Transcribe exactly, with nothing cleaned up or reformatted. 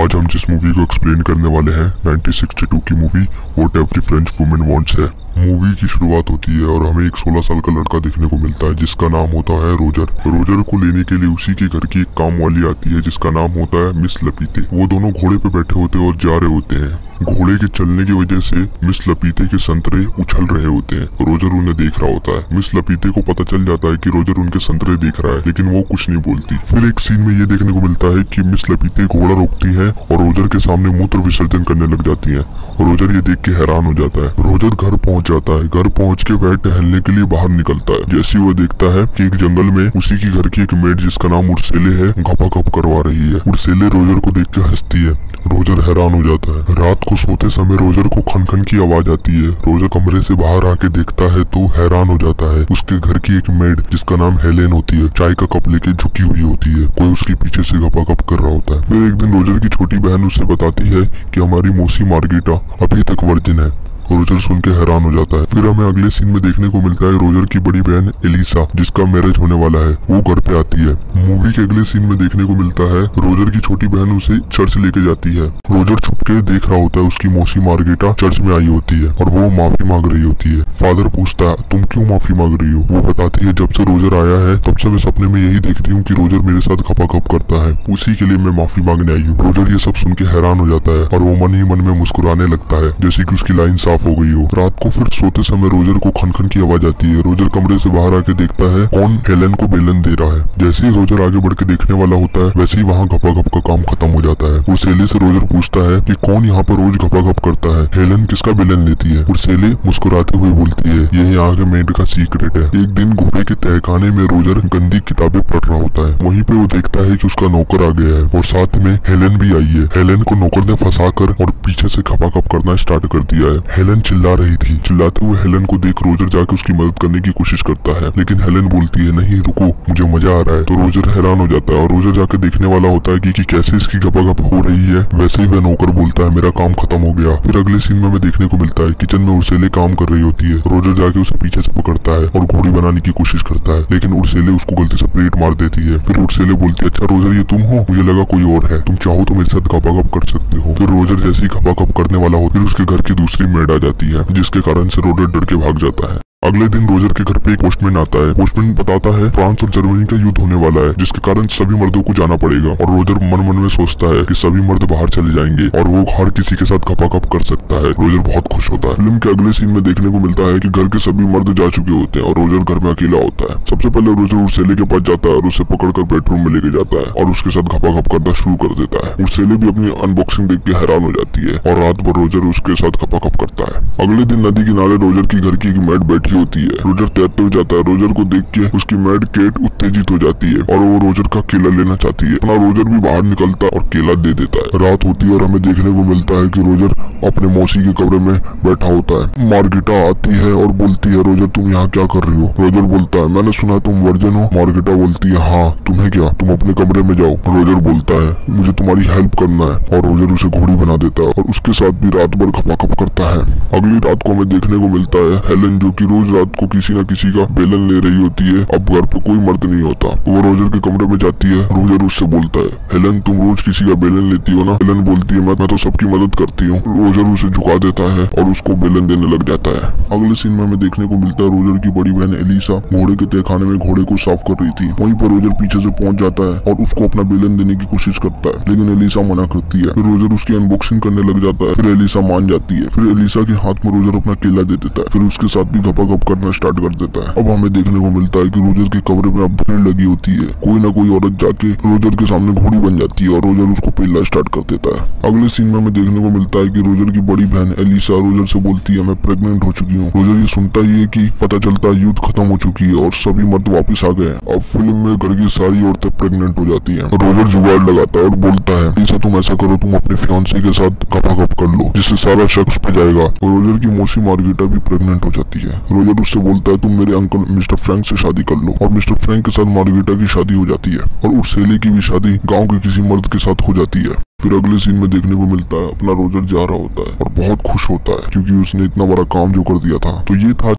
आज हम जिस मूवी को एक्सप्लेन करने वाले हैं नाइनटीन सिक्सटी टू की movie what every French woman wants है। मूवी की शुरुआत होती है और हमें एक सोलह साल का लड़का देखने को मिलता है जिसका नाम होता है रोजर। रोजर को लेने के लिए उसी के घर की एक काम वाली आती है जिसका नाम होता है मिस लपीते। वो दोनों घोड़े पे बैठे होते हैं और जा रहे होते हैं। घोड़े के चलने की वजह से मिस लपीते के संतरे उछल रहे होते हैं। रोजर उन्हें देख रहा होता है। मिस लपीते को पता चल जाता है कि रोजर उनके संतरे देख रहा है, लेकिन वो कुछ नहीं बोलती। फिर एक सीन में ये देखने को मिलता है कि मिस लपीते घोड़ा रोकती है और रोजर के सामने मूत्र विसर्जन करने लग जाती है। रोजर ये देख के हैरान हो जाता है। रोजर घर पहुंच जाता है। घर पहुंच के वह टहलने के लिए बाहर निकलता है। जैसे ही वो देखता है कि एक जंगल में उसी की घर की एक मेड जिसका नाम उर्सेले है घपाघप करवा रही है। उर्सेले रोजर को देख के हंसती है। रोजर हैरान हो जाता है। रात को सोते समय रोजर को खन खन की आवाज आती है। रोजर कमरे से बाहर आके देखता है तो हैरान हो जाता है। उसके घर की एक मेड जिसका नाम हेलेन होती है चाय का कप लेके झुकी हुई होती है। कोई उसके पीछे से घपाघप कर रहा होता है। फिर एक दिन रोजर की छोटी बहन उससे बताती है कि हमारी मौसी मार्गेटा अभी तक वर्जिन है। रोजर सुन के हैरान हो जाता है। फिर हमें अगले सीन में देखने को मिलता है रोजर की बड़ी बहन एलिसा जिसका मैरिज होने वाला है, वो घर पे आती है। मूवी के अगले सीन में देखने को मिलता है रोजर की छोटी बहन उसे चर्च लेके जाती है। रोजर छुपके देख रहा होता है उसकी मौसी मार्गेटा चर्च में आई होती है और वो माफी मांग रही होती है। फादर पूछता है तुम क्यों माफी मांग रही हो? वो बताती है जब से रोजर आया है तब से मैं सपने में यही देखती हूँ कि रोजर मेरे साथ खपाखप करता है, उसी के लिए मैं माफी मांगने आई हूँ। रोजर ये सब सुन के हैरान हो जाता है और वो मन ही मन में मुस्कुराने लगता है जैसे की उसकी लाइन साफ हो गई हो। रात को फिर सोते समय रोजर को खन खन की आवाज आती है। रोजर कमरे से बाहर आके देखता है कौन हेलेन को बेलन दे रहा है। जैसे ही रोजर आगे बढ़ के देखने वाला होता है वैसे ही वहाँ घपाघप का काम खत्म हो जाता है। वो सेले से रोजर पूछता है कि कौन यहाँ पर रोज घपाघप करता है, हेलेन किसका बेलन लेती है? और सेले मुस्कुराते हुए बोलती है ये यहाँ के मेड का सीक्रेट है। एक दिन घोड़े के तहखाने में रोजर गंदी किताबें पढ़ रहा होता है। वहीं पे वो देखता है कि उसका नौकर आ गया है और साथ में हेलेन भी आई है। हेलेन को नौकर ने फंसा कर और पीछे से खपाखप करना स्टार्ट कर दिया है। हेलेन चिल्ला रही थी। चिल्लाते हुए हेलेन को देख रोजर जाके उसकी मदद करने की कोशिश करता है, लेकिन हेलेन बोलती है नहीं रुको, मुझे मजा आ रहा है। तो रोजर हैरान हो जाता है और रोजर जाके देखने वाला होता है कि, कि कैसे इसकी घपाघप हो रही है। वैसे ही वह नौकर बोलता है मेरा काम खत्म हो गया। फिर अगले सीन में हमें देखने को मिलता है किचन में उर्सेले काम कर रही होती है। रोजर जाके उसे पीछे से पकड़ता है और घोड़ी बनाने की कोशिश करता है, लेकिन उर्सेले उसको गलती से प्लेट मार देती है। फिर उर्सेले बोलती है अच्छा रोजर ये तुम हो, मुझे लगा कोई और है, तुम चाहो तो मेरे साथ घपाघप कर सकते हो। फिर रोजर जैसे ही घपाघप करने वाला हो फिर उसके घर की दूसरी मेड आ जाती है जिसके कारण से रोजर डर के भाग जाता है। अगले दिन रोजर के घर पे एक पोस्टमैन आता है। पोस्टमैन बताता है फ्रांस और जर्मनी का युद्ध होने वाला है जिसके कारण सभी मर्दों को जाना पड़ेगा। और रोजर मन मन में सोचता है कि सभी मर्द बाहर चले जाएंगे और वो हर किसी के साथ खपाखप कर सकता है। रोजर बहुत खुश होता है। फिल्म के अगले सीन में देखने को मिलता है कि घर के सभी मर्द जा चुके होते हैं और रोजर घर में अकेला होता है। सबसे पहले रोजर उर्सेले के पास जाता है और उसे पकड़कर बेडरूम में लेके जाता है और उसके साथ खपाखप करना शुरू कर देता है। उर्सेले भी अपनी अनबॉक्सिंग देख के हैरान हो जाती है और रात भर रोजर उसके साथ खपाखप करता है। अगले दिन नदी किनारे रोजर की घर की एक मेड बैठी होती है। रोजर तैरते हो जाता है। रोजर को देख के उसकी मेड केट उत्तेजित हो जाती है और वो रोजर का केला लेना चाहती है। अपना रोजर भी बाहर निकलता है और केला दे देता है। रात होती है और हमें देखने को मिलता है कि रोजर अपने मौसी के कमरे में बैठा होता है। मार्गेटा आती है और बोलती है रोजर तुम यहाँ क्या कर रही हो? रोजर बोलता है मैंने सुना तुम वर्जिन हो। मार्गेटा बोलती है हाँ तुम्हें क्या, तुम अपने कमरे में जाओ। रोजर बोलता है मुझे तुम्हारी हेल्प करना है और रोजर उसे घोड़ी बना देता है और उसके साथ भी रात भर खपाखप करता है। अगली रात को हमें देखने को मिलता है हेलेन जो की रोज रात को किसी किसी का बेलन ले रही होती है। अब घर पे कोई मर्द नहीं होता। वो रोजर के कमरे में जाती है। रोजर उससे बोलता है हेलेन तुम रोज किसी का बेलन लेती हो ना? हेलेन बोलती है मैं, मैं तो सबकी मदद करती हूँ। रोजर उसे झुका देता है और उसको बेलन देने लग जाता है। अगले सीन में हमें देखने को मिलता है रोजर की बड़ी बहन एलिसा घोड़े के तहखाने में घोड़े को साफ कर रही थी। वहीं पर रोजर पीछे से पहुंच जाता है और उसको अपना बेलन देने की कोशिश करता है, लेकिन एलिसा मना करती है। फिर रोजर उसकी अनबॉक्सिंग करने लग जाता है। फिर एलिसा मान जाती है। फिर एलिसा के हाथ में रोजर अपना केला दे देता है। फिर उसके साथ भी घपाघप करना स्टार्ट कर देता है। अब हमें देखने को मिलता है कि रोजर के कमरे में अब भीड़ लगी होती है। कोई ना कोई औरत जाके रोजर के सामने घोड़ी बन जाती है और रोजर उसको पेलना स्टार्ट कर देता है। अगले सीन में हमें देखने को मिलता है कि रोजर की बड़ी बहन एलिसा रोजर से बोलती है मैं प्रेग्नेंट हो चुकी हूँ। रोजर ये सुनता ही है कि पता चलता है युद्ध खत्म हो चुकी है और सभी मर्द वापस आ गए। अब फिल्म में घर की सारी औरतें प्रेग्नेंट हो जाती है। रोजर जुगाड़ लगाता है और बोलता है एलिसा तुम ऐसा करो, तुम अपने फियांसे के साथ खपाखप कर लो जिससे सारा शक उस पे जाएगा। और रोजर की मौसी मार्गेटा भी प्रेग्नेंट हो जाती है। रोजर उससे बोलता है तुम मेरे अंकल मिस्टर फ्रैंक से शादी कर लो और मिस्टर फ्रैंक के साथ मार्गेटा की शादी हो जाती है और उर्सेले की भी शादी गांव के किसी मर्द के साथ हो जाती है। फिर अगले सीन में देखने को मिलता है अपना रोजर जा रहा होता है और बहुत खुश होता है क्योंकि उसने इतना बड़ा काम जो कर दिया था। तो ये था